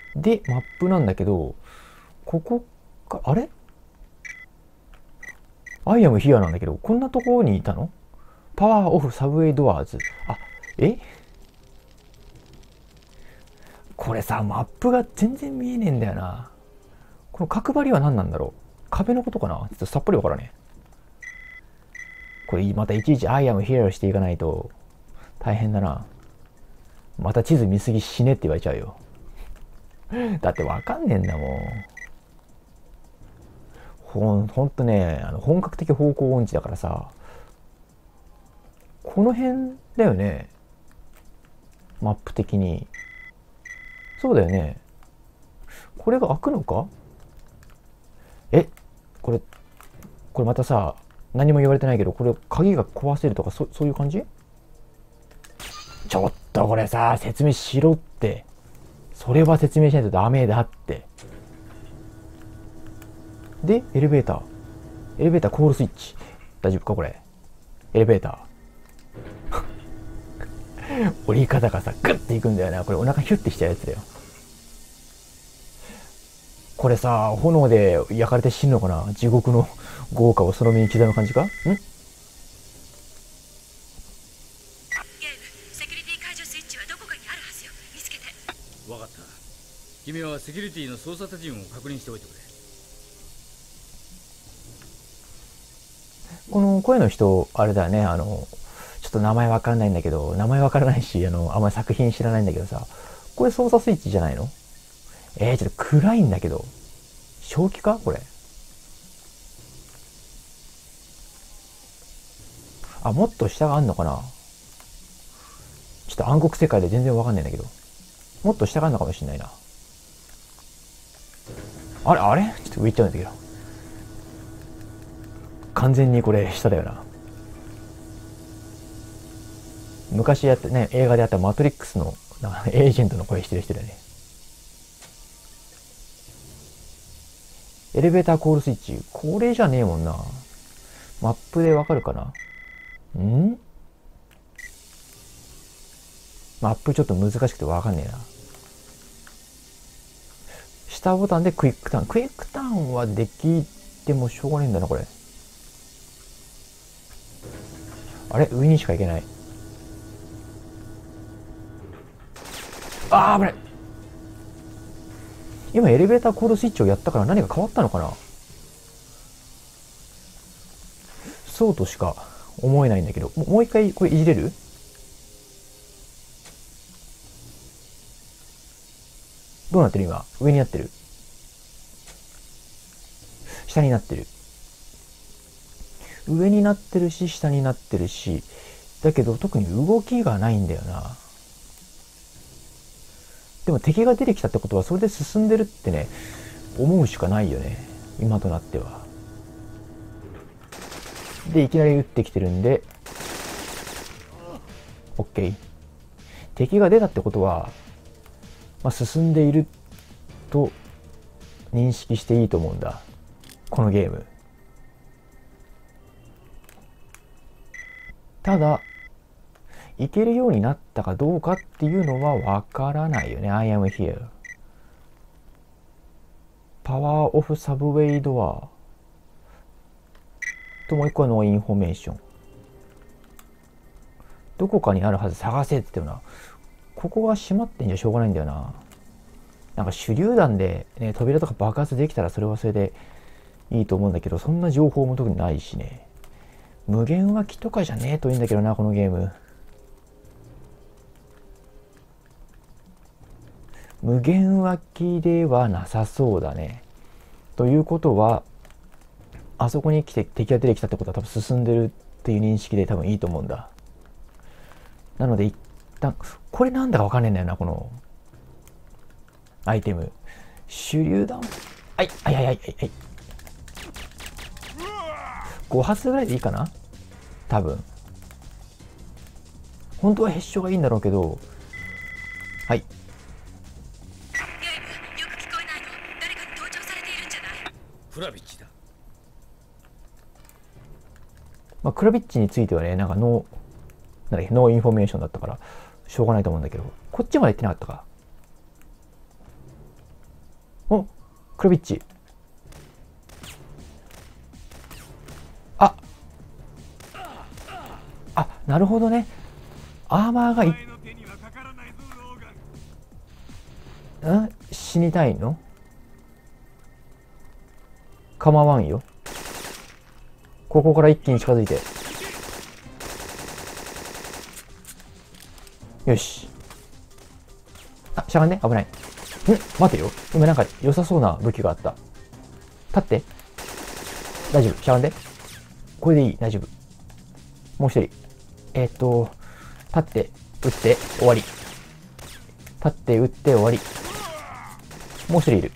で、マップなんだけど、ここか、あれアイアムヒアなんだけど、こんなところにいたの？パワーオフサブウェイドアーズ。あ、えこれさ、マップが全然見えねえんだよな。この角張りは何なんだろう？壁のことかな？ちょっとさっぱりわからねえ。これまたいちいちアイアムヒアしていかないと大変だな。また地図見すぎ死ねって言われちゃうよ。だってわかんねえんだもん。ほんとね、本格的方向音痴だからさ、この辺だよね。マップ的に。そうだよね。これが開くのか？え、これ、これまたさ、何も言われてないけど、これ鍵が壊せるとかそういう感じ？ちょっとこれさ、説明しろって。それは説明しないとダメだって。で、エレベーター。エレベーターコールスイッチ。大丈夫かこれ？エレベーター。降り方がさ、グッていくんだよな。これお腹ヒュッてしちゃうやつだよ。これさ、炎で焼かれて死ぬのかな？地獄の豪華をその身に刻む感じか？ ゲーム、セキュリティ解除スイッチはどこかにあるはずよ。見つけて。 分かった。君はセキュリティの操作手順を確認しておいてくれ。 この声の人、あれだよね、ちょっと名前わからないんだけど、名前わからないし、あんまり作品知らないんだけどさ、これ操作スイッチじゃないの？ちょっと暗いんだけど。正気かこれ？あ、もっと下があんのかな？ちょっと暗黒世界で全然わかんないんだけど。もっと下があんのかもしんないな。あれちょっと上行っちゃうんだけど。完全にこれ下だよな。昔やってね、映画であったマトリックスのエージェントの声してる人だよね。エレベーターコールスイッチ。これじゃねえもんな。マップでわかるかな？マップちょっと難しくてわかんねえな。下ボタンでクイックターン。クイックターンはできてもしょうがねえんだな、これ。あれ上にしか行けない。危ない。今エレベーターコールスイッチをやったから何か変わったのかな？そうとしか思えないんだけど、もう一回これいじれる？どうなってる今？上になってる？下になってる？上になってるし、下になってるし、だけど特に動きがないんだよな。でも敵が出てきたってことはそれで進んでるってね、思うしかないよね。今となっては。で、いきなり撃ってきてるんで、OK。敵が出たってことは、進んでいると認識していいと思うんだ。このゲーム。ただ、いけるようになったかどうかっていうのはわからないよね。I am here. パワーオフサブウェイドア。ともう一個はノーインフォメーション。どこかにあるはず、探せって言ってもな。ここが閉まってんじゃしょうがないんだよな。なんか手榴弾で、ね、扉とか爆発できたらそれはそれでいいと思うんだけど、そんな情報も特にないしね。無限湧きとかじゃねえといいんだけどな、このゲーム。無限湧きではなさそうだね。ということは、あそこに来て敵が出てきたってことは多分進んでるっていう認識で多分いいと思うんだ。なので一旦、これなんだかわかんねえんだよな、このアイテム。手榴弾。はい、はいはいはいはい。5発ぐらいでいいかな多分。本当はヘッションがいいんだろうけど、はい。 ゲーム、よく聞こえないの？誰かに盗聴されているんじゃない？ クラビッチだ。 クラビッチについてはね、なんかノーインフォメーションだったから、しょうがないと思うんだけど、こっちまで行ってなかったか。 お、クラビッチ。あ、なるほどね。アーマーが死にたいの？構わんよ。ここから一気に近づいて。よし。あ、しゃがんで、危ない。待てよ。今なんか良さそうな武器があった。立って。大丈夫。しゃがんで。これでいい。大丈夫。もう一人。立って、撃って、終わり。立って、撃って、終わり。もう一人いる。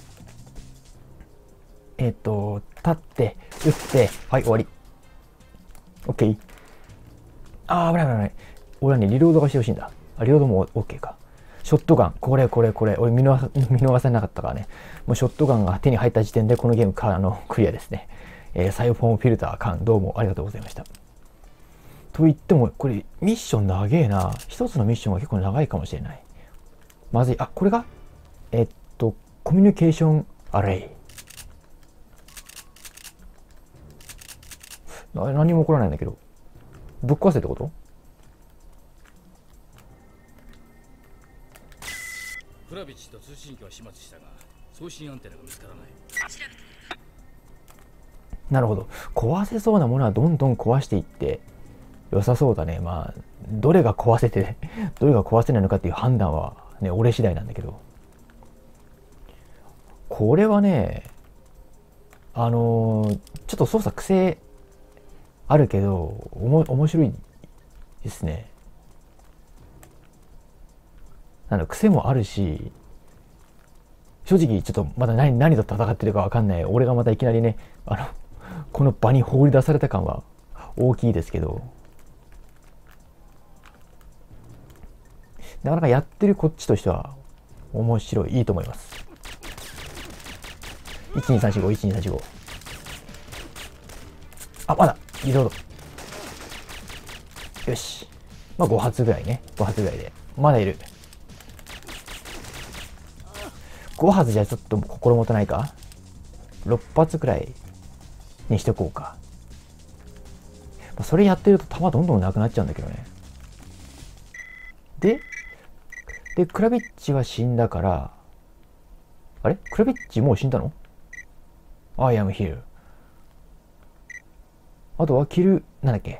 立って、撃って、はい、終わり。オッケー。あー、危ない危ない。俺はね、リロードがしてほしいんだ。リロードもオッケーか。ショットガン。これ。俺見逃さなかったからね。もうショットガンが手に入った時点でこのゲームからのクリアですね。サイフォンフィルター缶、どうもありがとうございました。と言っても、これミッション長えな。一つのミッションが結構長いかもしれない。まずい。あ、これがコミュニケーションアレイ。何も起こらないんだけど。ぶっ壊せってこと？ クラビッチと通信機は始末したが送信アンテナが見つからない。 調べてみるわ。 なるほど。壊せそうなものはどんどん壊していって良さそうだね。まあ、どれが壊せて、どれが壊せないのかっていう判断はね、俺次第なんだけど。これはね、ちょっと操作癖あるけど、面白いですね。癖もあるし、正直ちょっとまだ何と戦ってるかわかんない。俺がまたいきなりね、この場に放り出された感は大きいですけど、なかなかやってるこっちとしては面白い、いいと思います。12345、12345。あ、まだリロード。よし。まあ5発ぐらいね。5発ぐらいで。まだいる。5発じゃちょっと心もとないか？ 6 発くらいにしておこうか。それやってると弾どんどんなくなっちゃうんだけどね。で、クラビッチは死んだから、あれ？クラビッチもう死んだの？ I am here。あとはなんだっけ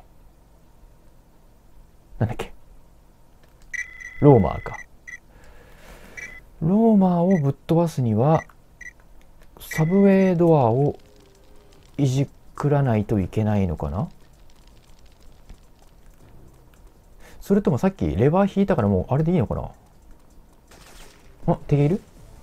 ローマーか。ローマーをぶっ飛ばすには、サブウェイドアをいじくらないといけないのかな？それともさっきレバー引いたからもうあれでいいのかな？あ、敵いる？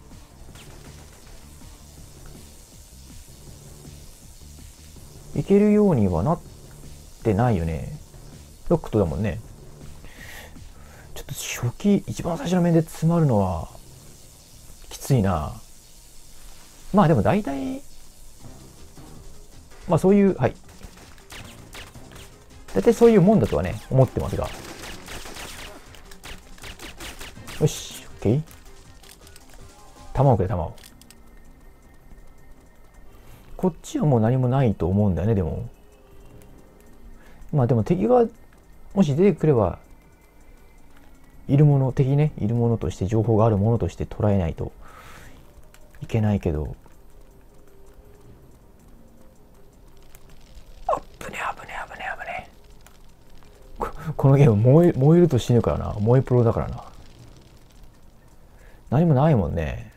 いけるようにはなってないよね。ロックとだもんね。ちょっと初期、一番最初の面で詰まるのは、きついな。まあでも大体、まあそういう、はい。大体そういうもんだとはね、思ってますが。よし、オッケー。弾をくれ、弾を。こっちはもう何もないと思うんだよね、でも。まあでも敵が、もし出てくれば、敵ね、いるものとして、情報があるものとして捉えないといけないけど。危ね。このゲーム燃えると死ぬからな。燃えプロだからな。何もないもんね。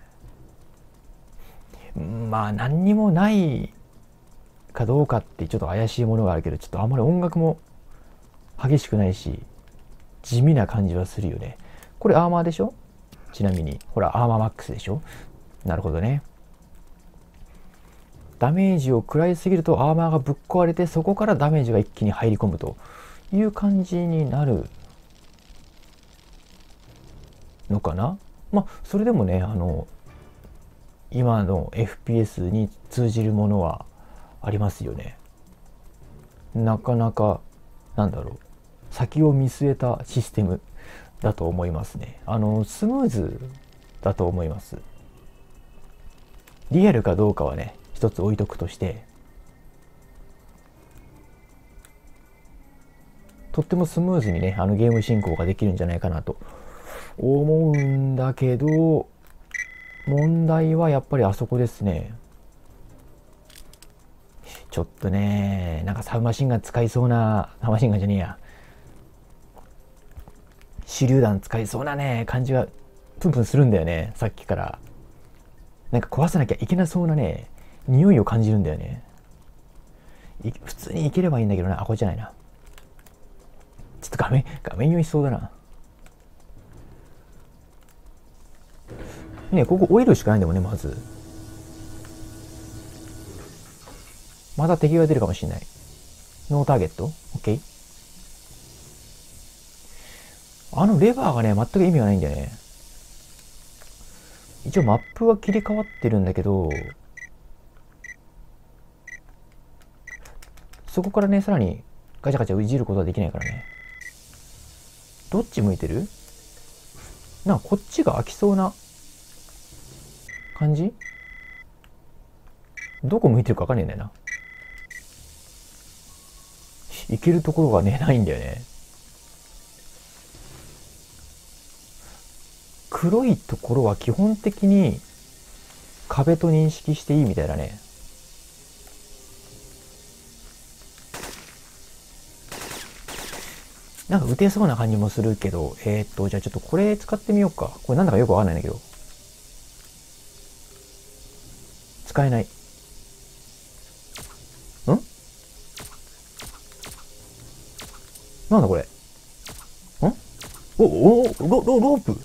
まあ何にもないかどうかってちょっと怪しいものがあるけど、ちょっとあんまり音楽も激しくないし、地味な感じはするよね。これアーマーでしょ？ちなみに。ほら、アーマーマックスでしょ？なるほどね。ダメージを食らいすぎるとアーマーがぶっ壊れて、そこからダメージが一気に入り込むという感じになるのかな。まあそれでもね、今の FPS に通じるものはありますよね。なかなか先を見据えたシステムだと思いますね。スムーズだと思います。 リアルかどうかはね、一つ置いとくとして、とってもスムーズにね、ゲーム進行ができるんじゃないかなと思うんだけど、問題はやっぱりあそこですね。ちょっとね、なんかサブマシンガン使いそうな、サブマシンガンじゃねえや。手榴弾使いそうなね、感じがプンプンするんだよね、さっきから。なんか壊さなきゃいけなそうなね、匂いを感じるんだよね。普通にいければいいんだけどな。あ、これじゃないな。ちょっと画面酔いしそうだな。ね、ここ降りるしかないんだもんね、まず。また敵が出るかもしれない。ノーターゲット ?OK？ レバーがね、全く意味がないんだよね。一応マップは切り替わってるんだけど、そこからね、さらにガチャガチャいじることはできないからね。どっち向いてる？なんかこっちが開きそうな感じ？どこ向いてるかわかんねえんだよな。行けるところがね、ないんだよね。黒いところは基本的に壁と認識していいみたいだね。なんか打てそうな感じもするけど、じゃあちょっとこれ使ってみようか。これなんだかよくわかんないんだけど。使えない。なんだこれ。ロープ。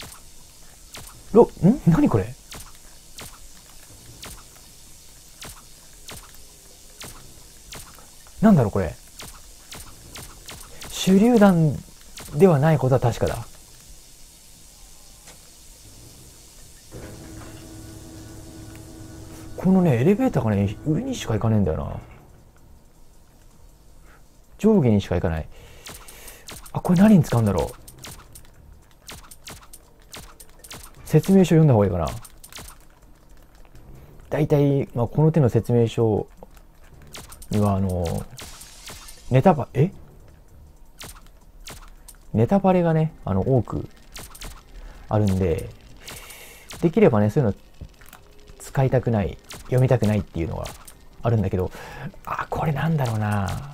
何これ。なんだろうこれ。手榴弾ではないことは確かだ。このね、エレベーターがね、上にしか行かねえんだよな。上下にしか行かない。あ、これ何に使うんだろう。説明書読んだ方がいいかな。だいたい、まあ、この手の説明書には、ネタバレがね、多くあるんで、できればね、そういうの使いたくない、読みたくないっていうのがあるんだけど、これなんだろうな。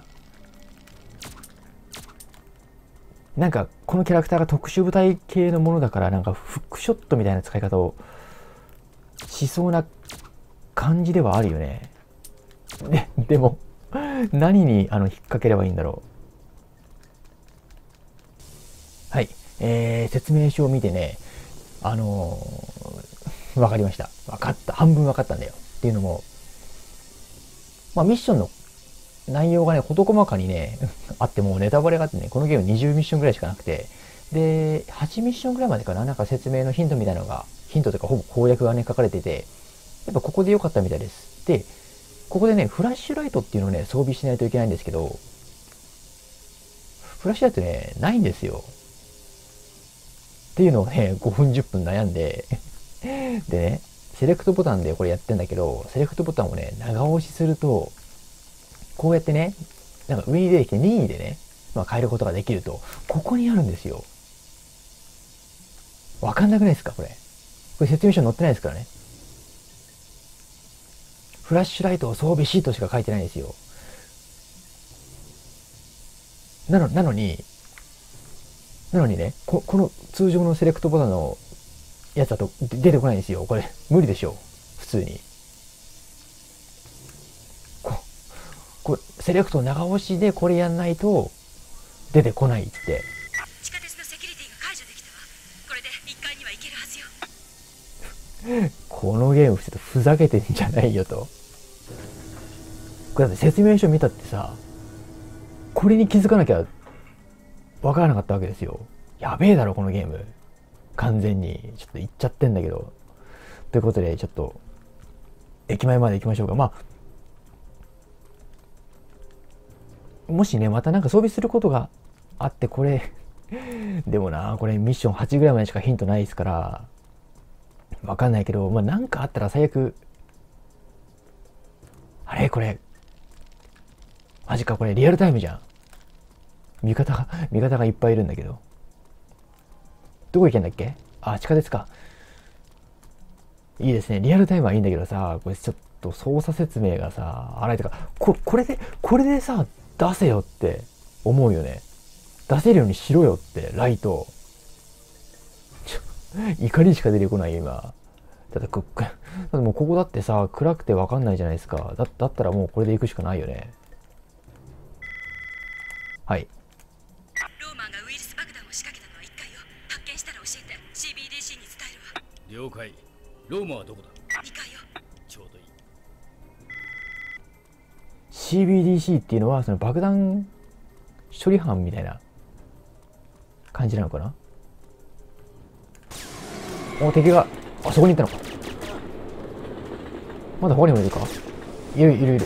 なんか、このキャラクターが特殊部隊系のものだから、なんかフックショットみたいな使い方をしそうな感じではあるよね。でも、何に引っ掛ければいいんだろう。はい。説明書を見てね、わかりました。わかった。半分わかったんだよ。っていうのも、まあミッションの内容がね、事細かにね、あってもうネタバレがあってね、このゲーム20ミッションぐらいしかなくて、で、8ミッションぐらいまでかな、なんか説明のヒントみたいなのが、ヒントというかほぼ攻略がね、書かれてて、やっぱここで良かったみたいです。で、ここでね、フラッシュライトっていうのをね、装備しないといけないんですけど、フラッシュライトね、ないんですよ。っていうのをね、5分10分悩んで、でね、セレクトボタンでこれやってんだけど、セレクトボタンをね、長押しすると、こうやってね、なんか上に出てきて任意でね、まあ変えることができると、ここにあるんですよ。わかんなくないですかこれ。これ説明書に載ってないですからね。フラッシュライトを装備しとしか書いてないんですよ。なのにね、この通常のセレクトボタンのやつだと出てこないんですよ。これ、無理でしょ。普通に。これ、セレクト長押しでこれやんないと出てこないって。 地下鉄のセキュリティが解除できたわ。これで1階には行けるはずよ。 このゲームちょっとふざけてんじゃないよと。これだって説明書見たってさ、これに気づかなきゃわからなかったわけですよ。やべえだろこのゲーム。完全にちょっと言っちゃってんだけど。ということでちょっと駅前まで行きましょうか。まあもしねまたなんか装備することがあってこれでもなこれミッション8ぐらいまでしかヒントないですからわかんないけど、まあなんかあったら最悪あれこれ。マジか、これリアルタイムじゃん。味方がいっぱいいるんだけど。どこ行けんだっけ？あ、地下鉄か。いいですね。リアルタイムはいいんだけどさ、これちょっと操作説明がさ、荒いとか、これでさ、出せよって思うよね。出せるようにしろよって、ライト。怒りしか出てこない今。だってもうここだってさ、暗くてわかんないじゃないですか。だったらもうこれで行くしかないよね。はい。 ローマンがウイルス爆弾を仕掛けたのは1回よ。発見したら教えて CBDC に伝えるわ。 了解。ローマはどこだ？ 2階よ。 ちょうどいい。 CBDC っていうのはその爆弾処理班みたいな感じなのかな。お、敵があそこに行ったのか。まだ他にもいるか。いる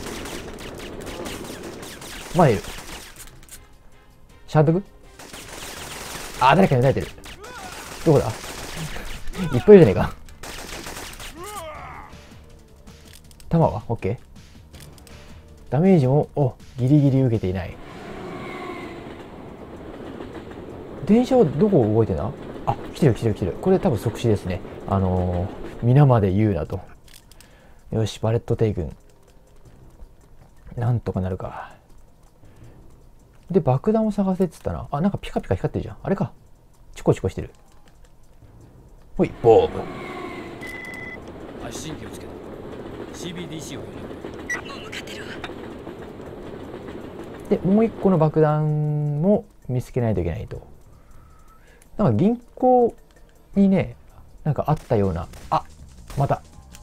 まだいる。シャントク。あ、誰かに撃たれてる。どこだ。いっぱいいるじゃねえか。弾は OK。 ダメージもギリギリ受けていない。電車はどこを動いてんだ。あ、来てる。これ多分即死ですね。皆まで言うなと。よし、バレット帝軍なんとかなるか。で、爆弾を探せっつったな。あ、なんかピカピカ光ってるじゃん。あれか。チコチコしてる。ほい、ボーブ。 発信機をつけた。 CBDC を呼んで。 もう向かってるわ。 で、もう一個の爆弾も見つけないといけないと。なんか銀行にね、なんかあったような。あ、また。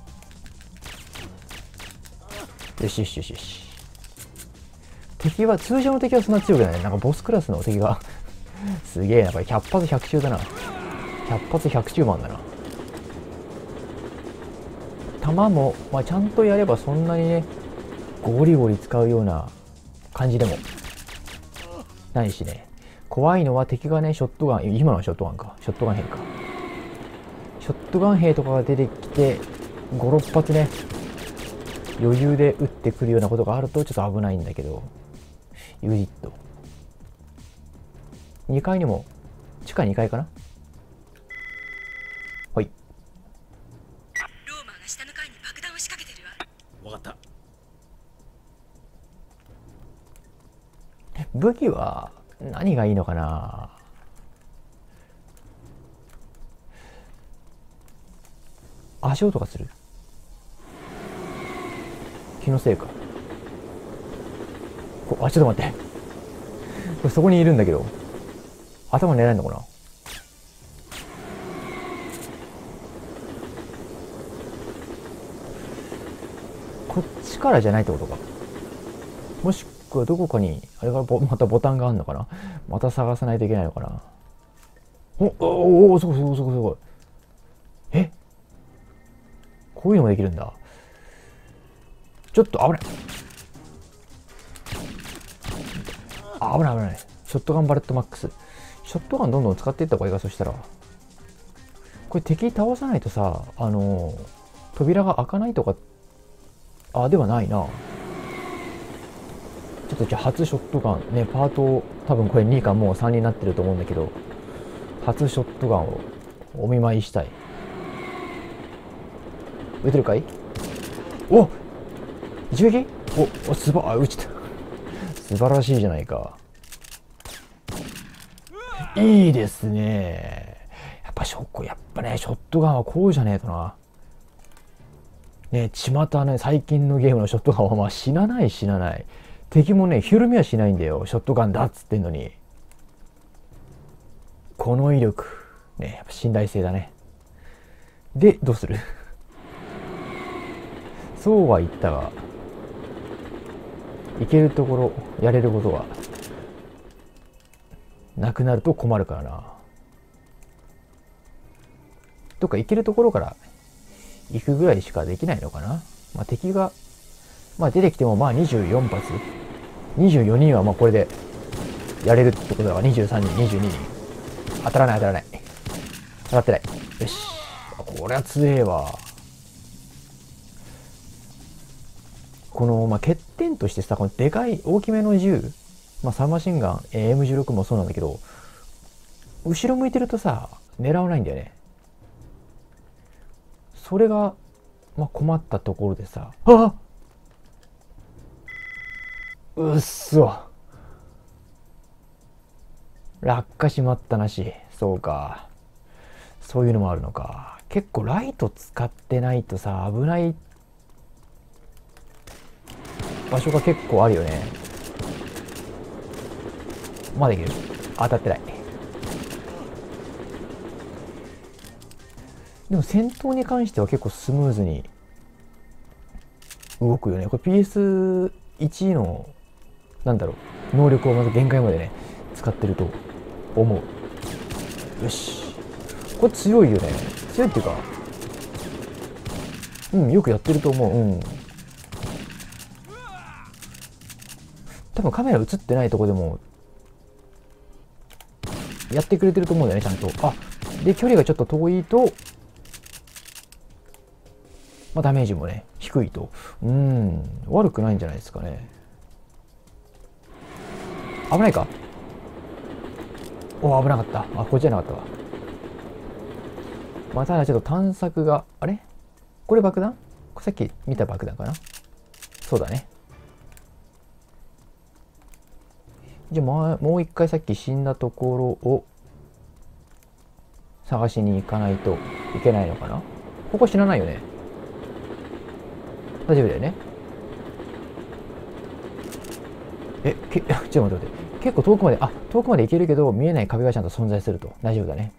よし。敵は、通常の敵はそんな強くないね。なんかボスクラスの敵がすげえな。これ100発100中だな。100発100中マンだな。弾も、まあ、ちゃんとやればそんなにね、ゴリゴリ使うような感じでもないしね。怖いのは敵がね、ショットガン、今のはショットガンか。ショットガン兵か。ショットガン兵とかが出てきて、5、6発ね、余裕で撃ってくるようなことがあるとちょっと危ないんだけど。ユージット。2階にも、地下2階かな。はい。 ローマンが下の階に爆弾を仕掛けてるわ。 わかった。 武器は何がいいのかな。足音がする。気のせいか。あ、ちょっと待って。これそこにいるんだけど。頭狙えんのかな。こっちからじゃないってことか。もしくはどこかに、あれがまたボタンがあるのかな。また探さないといけないのかな。すごい。え、こういうのもできるんだ。ちょっと危ない。危ない。ショットガンバレットマックス。ショットガンどんどん使っていった方がいいか。そしたらこれ敵倒さないとさ、扉が開かないとか、ではないな。ちょっとじゃあ初ショットガンね、パート多分これ2かもう3になってると思うんだけど、初ショットガンをお見舞いしたい。撃てるかい。お、一撃。撃ちた。素晴らしいじゃないか。いいですね。やっぱね、ショットガンはこうじゃねえとな。ね、巷ね、最近のゲームのショットガンはまあ死なない。敵もね、ひるみはしないんだよ。ショットガンだっつってんのに。この威力。ね、やっぱ信頼性だね。で、どうするそうは言ったが、行けるところ、やれることがなくなると困るからな。どっか行けるところから行くぐらいしかできないのかな。まあ、敵が、まあ、出てきてもまあ24発。24人はまあこれでやれるってことだから、23人、22人。当たらない。当たってない。よし。これは強えわ。 この、まあ、欠点としてさ、このでかい大きめの銃、まあ、サブマシンガン M16 もそうなんだけど、後ろ向いてるとさ狙わないんだよね。それが、まあ、困ったところでさ、あっ、うっそ、落下しまったなし。そうか、そういうのもあるのか。結構ライト使ってないとさ危ない場所が結構あるよね。まだいける。当たってない。でも戦闘に関しては結構スムーズに動くよね。これ PS1 のなんだろう、能力をまず限界までね使ってると思う。よし、これ強いよね。強いっていうか、よくやってると思う。多分カメラ映ってないとこでもやってくれてると思うんだよね、ちゃんと。あ、で距離がちょっと遠いと、まあ、ダメージもね低いと、悪くないんじゃないですかね。危ないか。お、危なかった。あ、こっちじゃなかったわ。まあ、ただちょっと探索が、あれこれ爆弾、これさっき見た爆弾かな。そうだね。じゃあ、もう一回さっき死んだところを探しに行かないといけないのかな。ここ知らないよね。大丈夫だよね。ちょっと待って。結構遠くまで、遠くまで行けるけど見えない壁がちゃんと存在すると大丈夫だね。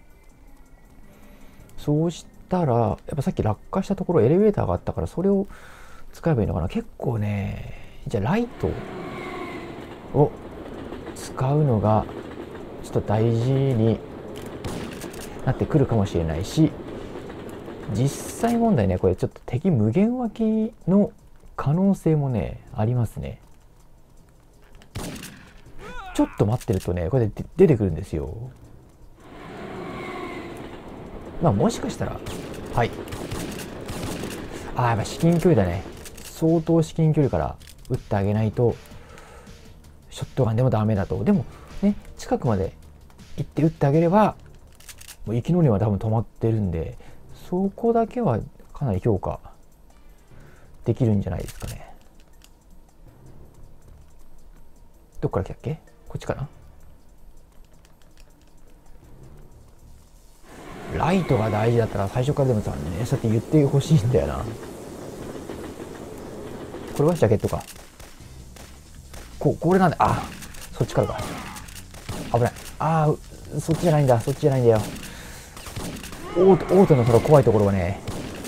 そうしたらやっぱさっき落下したところエレベーターがあったから、それを使えばいいのかな。結構ね、じゃあライトを使うのがちょっと大事になってくるかもしれないし、実際問題ね、これちょっと敵無限湧きの可能性もねありますね。ちょっと待ってるとねこれで出てくるんですよ。まあもしかしたら、はい、やっぱ至近距離だね。相当至近距離から撃ってあげないとショットガンでもダメだと。でもね、近くまで行って撃ってあげればもう生きのりは多分止まってるんで、そこだけはかなり評価できるんじゃないですかね。どっから来たっけ。こっちかな。ライトが大事だったら最初からでもさね、そうやって言ってほしいんだよな。これはジャケットか。これなんだ。そっちからか。危ない。そっちじゃないんだ。そっちじゃないんだよ。オートのその怖いところはね、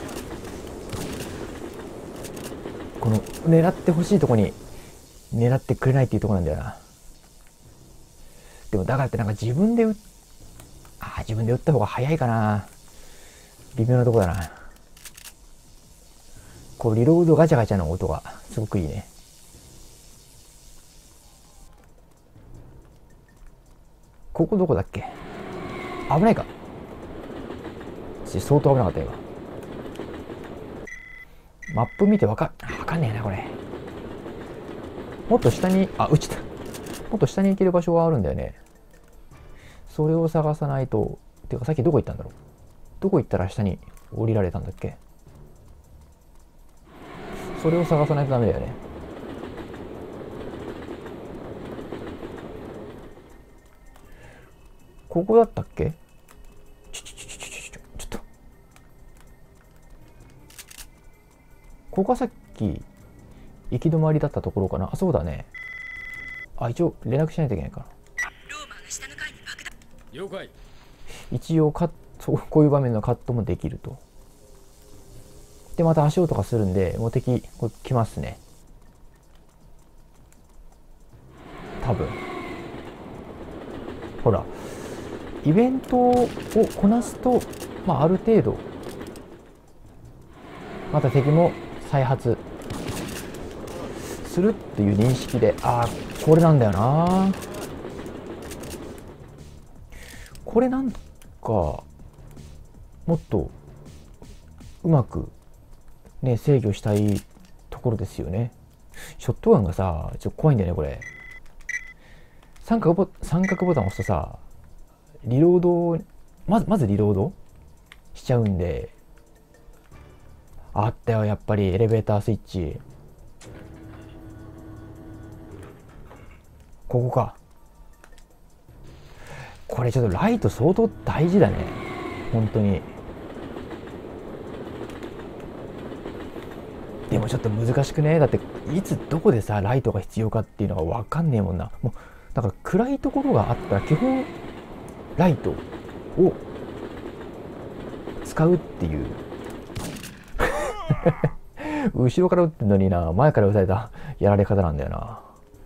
この狙ってほしいところに狙ってくれないっていうところなんだよな。でもだからってなんか自分で撃った方が早いかな。微妙なところだな。こうリロードガチャガチャの音がすごくいいね。ここどこだっけ。危ないか。相当危なかったよ。マップ見てわかんねえなこれ。もっと下にもっと下に行ける場所があるんだよね。それを探さないと。てかさっきどこ行ったんだろう。どこ行ったら下に降りられたんだっけ。それを探さないとダメだよね。ここだったっけ。ちょっとここがさっき行き止まりだったところかな。そうだね。一応連絡しないといけないかな。 ローマンが下の階に爆弾。 了解。 一応こういう場面のカットもできると。でまた足音がするんで、もう敵これ来ますね多分。ほらイベントをこなすと、ある程度また敵も再発するっていう認識で、これなんだよな。これなんかもっとうまくね制御したいところですよね。 ショットガンがさ、ちょっと怖いんだよね、これ。三角ボタンを押すとさ、リロード、まずリロードしちゃうんで、あったよ、やっぱりエレベータースイッチ。ここか。これちょっとライト相当大事だね。本当に。でもちょっと難しくね。だっていつどこでさライトが必要かっていうのが分かんねえもんな。もうだから暗いところがあったら基本ライトを使うっていう後ろから撃ってんのにな、前から撃たれたやられ方なんだよな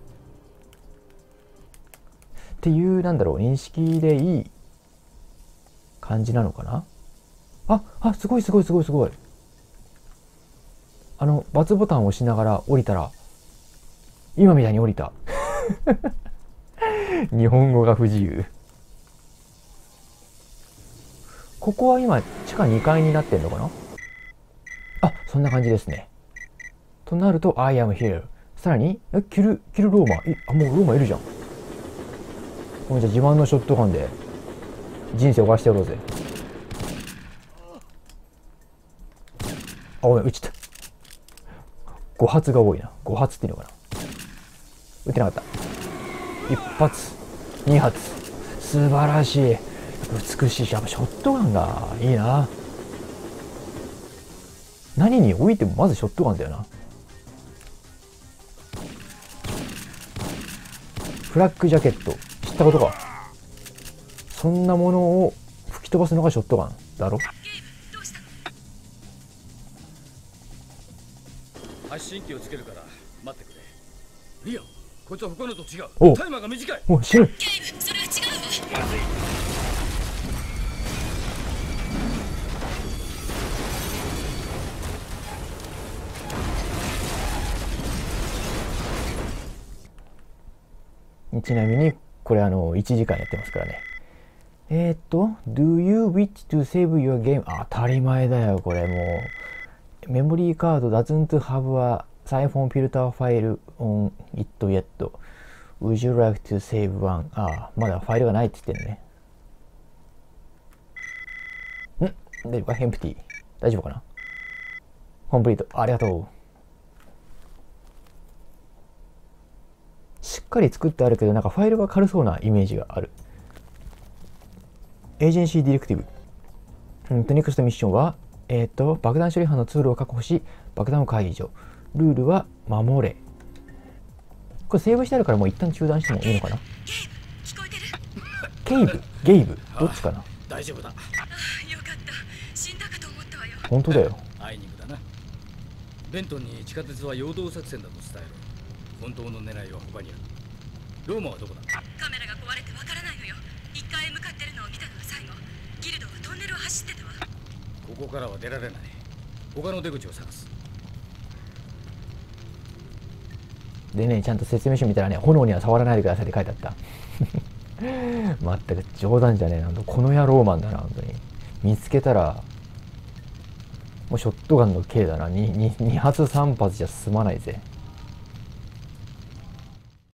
っていう、なんだろう、認識でいい感じなのかな。すごいすごいすごいすごい。×ボタンを押しながら降りたら、今みたいに降りた。日本語が不自由。ここは今、地下2階になってんのかな。そんな感じですね。となると、I am here。さらに、キルローマ。もうローマいるじゃん。じゃあ自慢のショットガンで、人生を犯してやろうぜ。ごめん、撃っちゃった。5発が多いな。5発っていうのかな。撃ってなかった。1発、2発。素晴らしい。美しいし、やっぱショットガンがいいな。何においてもまずショットガンだよな。フラッグジャケット。知ったことか。そんなものを吹き飛ばすのがショットガンだろ。 発信機をつけるから待ってくれ。リア、こいつは他のと違おう。タイマーが短い。 もう死ぬ。 ゲイブ、それは違うわ。 まずい。 ちなみにこれ1時間やってますからね。Do you wish to save your game? 当たり前だよ、これもう。メモリーカード doesn't have a siphon filter file on it yet. Would you like to save one? まだファイルがないって言ってるね。大丈夫か？エンプティ。大丈夫かな？コンプリート。ありがとう。しっかり作ってあるけど、なんかファイルが軽そうなイメージがある。エージェンシーディレクティブ。ネクストミッションは、爆弾処理班のツールを確保し、爆弾を解除。ルールは守れ。これセーブしてあるからもう一旦中断してもいいのかな。 聞こえてる？ ケイブ、ゲイブ、どっちかな。 大丈夫だ。 よかった。死んだかと思ったわよ。 本当だよ。 あいにくだな。ベントンに地下鉄は陽動作戦だと伝える。本当の狙いは他にある。ローマはどこだ？ カメラが壊れてわからないのよ。1階へ向かってるのを見たのが最後。ギルドはトンネルを走ってたわ。 ここからは出られない。他の出口を探す。 でね、ちゃんと説明書見たらね、炎には触らないでくださいって書いてあった。まったく冗談じゃねえな。この野郎マンだな、本当に。見つけたら、もうショットガンの刑だな。2発3発じゃ済まないぜ。